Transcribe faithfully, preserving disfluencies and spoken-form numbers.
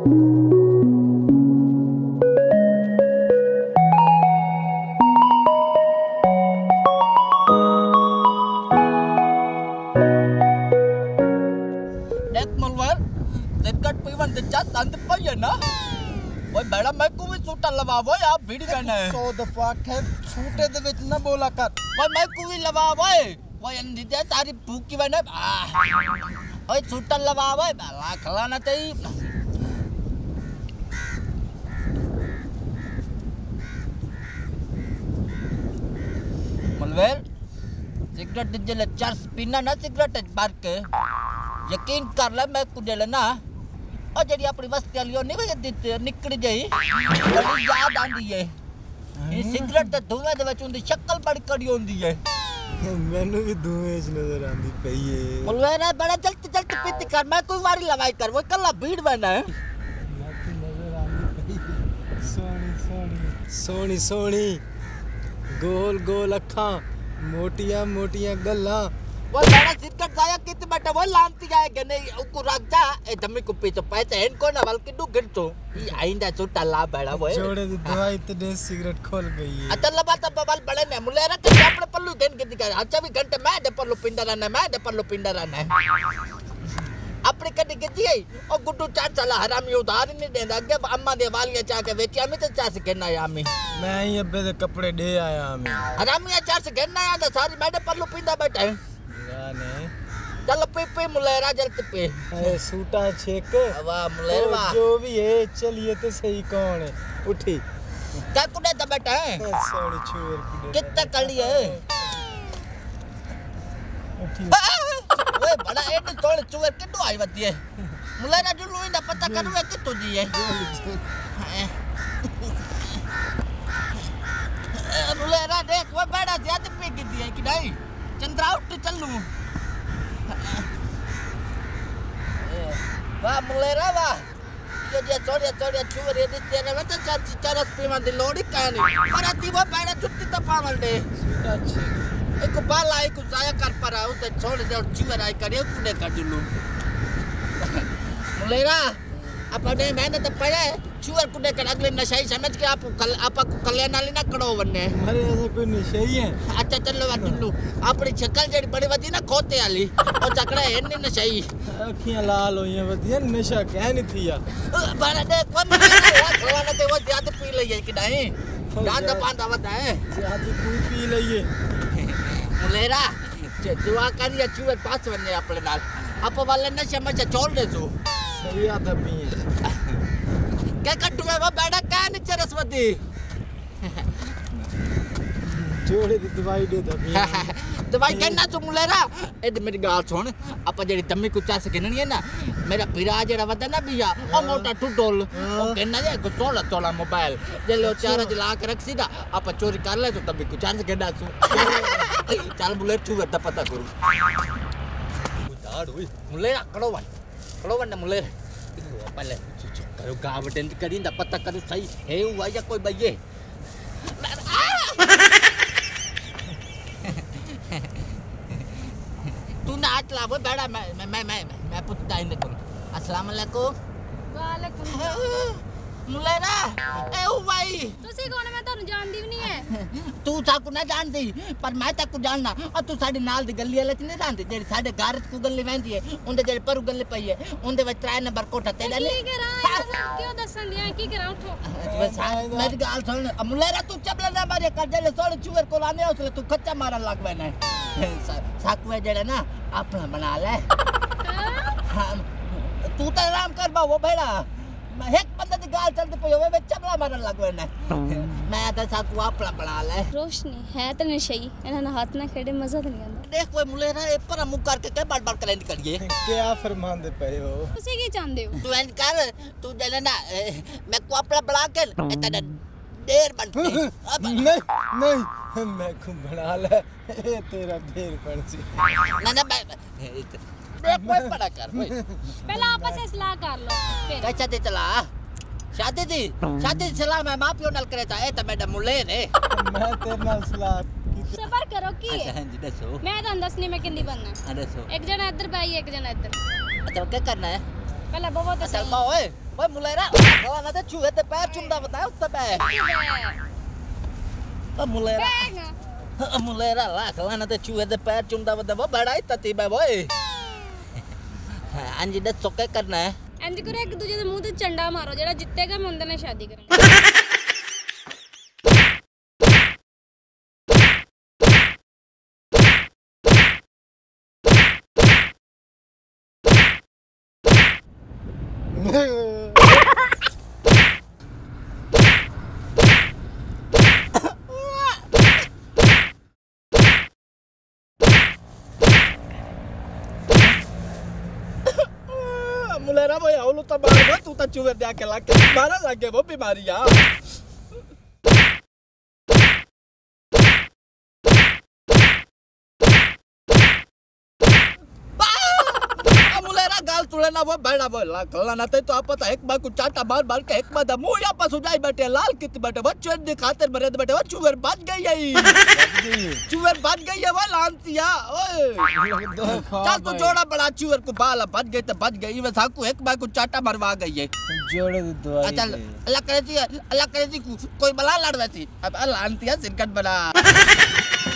ओए बेड़ा मैं को भी सूटा लवावो यार भीड़ गने सौ दफा कह सूटे दे विच ना बोला कर ओए मैं को भी लवावो ओए अंधी दे तारी भूखी बने ओए सूटा लवावो बाला खलाना तई मलवेल सिगरेट जले चर्स पीना ना सिगरेट बार के यकीन कर ले मैं को दे लेना और जड़ी अपनी बस्ती वाली नहीं वजह निकल जाई बड़ी याद आंदी है ये सिगरेट ते धुएं दे विच उंदी शक्ल बड़ी कड़ी होंदी है मैनू भी धुएं च नजर आंदी पई है मुलवेरा बड़ा जल्दी जल्दी पीती कर मैं कोई वारी लवाई कर वो कल्ला भीड़ बना है नजर आंदी पई सोनी सोनी सोनी सोनी गोल गोल अखां मोटियां मोटियां गल्लां वो बड़ा सिरकट जाया कितने बटा वो लांती जाए कि नहीं उनको रख जा ए धम्मी को पीछे पैसे इनको ना बल्कि दो गिर तो ये आइंदा छोटा लाभ बड़ा वो जोड़े दी दवाई ते दे सिगरेट खोल गई है अतल लबा तब बाल बड़े ने मुलेरा के अपने पल्लू देन के दिखा अच्छा भी घंटे मैं दे पल्लू पिंडा रहना मैं दे पल्लू पिंडा रहना अपने कदी गिद्दी है और गुड्डू चार साला हरामी उधार नहीं देंदा अगे अम्मा दे वालियां चा के बेटी अम्मी ते चा से कहना है अम्मी मैं ही अब्बे दे कपड़े दे आया अम्मी हरामी चार से कहना है तो सारी मैं दे पल्लू पिंडा बैठा है ने चल पे पे मुलेरा जल्दी पे ए सूटा छेक वाह मुलेरा जो भी है चलिए तो सही कौन है उठी क्या कुड़े तो बैठा है सोनी छुर कुड़े कितना कली है उठी ओए बड़ा एट तोड़ चुवर कितो आई बती है मुलेरा जो लुई ना पता करू है कितो जी है मुलेरा देख वो बड़ा ज्यादा पे गिद्दी है कि नहीं चंद्रा उठ चल लूं वाह मुलेरा वाह ये जे छोड़े छोड़े चुवर ये तेरे में तो चार चार पीमा दी लोड़ी कहानी पर आती वो बैठा छुट्टी तो पावल दे सूटा छेक एक बाल आई को जाया कर पर आओ तो छोड़ दे और चुवर आई करे कूदे कर लूं मुलेरा अपने मैंने तो पढ़ा है चुवर कूदे कर अगले नशाई समझ के आप कल आप को कल्याण वाली ना कड़ो बनने अरे ऐसा कोई नशाई है अच्छा चलो वा दुल्लू अपनी शक्ल जेडी बड़ी वदी ना खोते वाली और चकड़ा है नहीं नशाई अखियां लाल होई हैं वदिया नशा कह नहीं थिया बड़ा देख वो खवाना ते वो ज्यादा पी लई है कि नहीं डांदा पांदा वदा है ज्यादा तू पी लईए मुलेरा दुआ करिए चुवर पास बनने अपने नाल आप वाले नशे में छोड़ दे तू सही आता पी क्या कट्टू में वो बैठा क्या नीचे रसवती जोड़े दी दवाई दे दबी दवाई कहना तू मुलेरा ए मेरी गाल सुन आप जेडी दम्मी कुछ चास कहनी है ना मेरा पिरा जेड़ा वदा ना भैया ओ मोटा टुटोल ओ कहना जे को तोला तोला मोबाइल जे लो चार्ज ला के रख सीधा आप चोरी कर ले तो तभी कुछ चार्ज कहना तू चल बुलेट छू करता पता करू उधार हुई मुलेरा कड़ो वन कड़ो वन मुलेरा पहले करो गावटें करींदा पता करो सही है हुआ या कोई भैये तू ना हाथ लावो बेड़ा मैं मैं मैं मैं मैं पूछता ही नहीं अस्सलाम वालेकुम वालेकुम मुलेरा ए ओ भाई ਤੁਸੀਂ ਕੌਣ ਮੈਂ ਤੁਹਾਨੂੰ ਜਾਣਦੀ ਵੀ ਨਹੀਂ ਹੈ तू साकू ना जानती पर मैं ताकू जानना और तू साडे नाल दी गली वाले च नहीं जानती जेडी साडे घर च को गली वहंदी है उंदे जेडी पर गली पई है उंदे विच त्रै नंबर कोठा तेरा ਕੀ ਕਰਾਂ ਕਿਉਂ ਦੱਸਣ ਦਿਆਂ ਕੀ ਕਰਾਂ ਉਠੋ बस मेरी गाल सुन मुलेरा तू चबला ना मारे कर जेले सोले चुवर को लाने उसले तू कच्चा मारन लग वैना साकू जेड़ा ना अपना बना ले तू तो आराम कर बा वो बेड़ा मैं एक बंदे दी गाल चलती पई होवे चबला मारन लग वैना मैं तो साकू अपना बना ले रोशनी है तो नशई ਇਹਨਾਂ ਨਾਲ ਹੱਥ ਨਾ ਖੇੜੇ ਮਜ਼ਾ ਤਾਂ ਨਹੀਂ ਆਉਂਦਾ देख कोई मुलेरा ए पर मुंह करके के बार बार करे निकलिए क्या फरमांदे पे हो ਤੁਸੀਂ ਕੀ ਚਾਹੁੰਦੇ ਹੋ तू एंड कर तू जेले ना मैं को अपना बना के इतना देर बनती नहीं नहीं मैं को बना ले ये तेरा ढेर पड़ सी ना ना मैं देख कोई बड़ा कर भाई ਪਹਿਲਾਂ ਆਪਸ ਵਿੱਚ ਸਲਾਹ ਕਰ ਲਓ ਫਿਰ कैसा दे चला शादी दी शादी दी सलाह मैं मां पियो नाल करे था ए तो मैडम मुले ने मैं तेरे नाल सलाह ਸਬਰ ਕਰੋ ਕੀ अच्छा ਹੈ हां जी दसो ਮੈਂ ਤੁਹਾਨੂੰ ਦੱਸਣੀ ਮੈਂ ਕਿੰਦੀ ਬਣਨਾ हां दसो ਇੱਕ ਜਣਾ ਇੱਧਰ ਪਾਈ ਇੱਕ ਜਣਾ ਇੱਧਰ अच्छा क्या करना है ਪਹਿਲਾਂ ਬਵੋ ਤੇ चल ਸਹੀ बा ओए ओए मुलेरा गला ना ते चूहे ते पैर चुमदा बताया उत्ते पे ओ मुलेरा ओ मुलेरा ला गला ना ते चूहे ते पैर चुमदा बता वो बड़ा ही ततीब है ओए अंजी दे चौके करना है इंज करो एक दूजे दे मुंह ते चंडा मारो जेड़ा जितेगा मैं उनदे नाल शादी करांगा मुलेरा भाई औलो तो मार तू तो चूहे दे के लाके मारा लागे वो बीमारी यार मुलेरा गाल तुले ना वो बैठा वो ला गला ना ते तो आप पता एक बार को चाटा मार मार के एक बार मुंह या पास उजाई बैठे लाल कित बैठे वो चूहे दी खातिर मरे बैठे वो चूहे बच गई है चूहे बच गई है वो लांतिया ओए चल तू जोड़ा बड़ा चूहे को बाल बच गई तो बच गई वैसे साकू एक बार को चाटा मरवा गई है जोड़े दो चल अल्लाह करे थी अल्लाह करे थी कोई बला लड़ वैसी अब लांतिया सिरकट बना